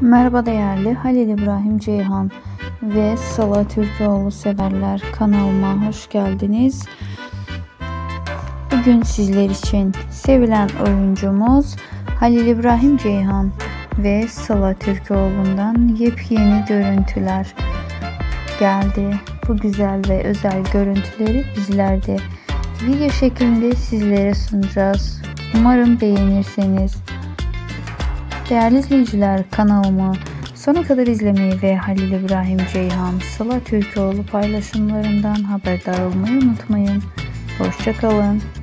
Merhaba değerli Halil İbrahim Ceyhan ve Sıla Türkoğlu severler, kanalıma hoş geldiniz. Bugün sizler için sevilen oyuncumuz Halil İbrahim Ceyhan ve Sıla Türkoğlu'ndan yepyeni görüntüler geldi. Bu güzel ve özel görüntüleri bizler de video şeklinde sizlere sunacağız. Umarım beğenirseniz. Değerli izleyiciler, kanalımı sona kadar izlemeyi ve Halil İbrahim Ceyhan, Sıla Türkoğlu paylaşımlarından haberdar olmayı unutmayın. Hoşça kalın.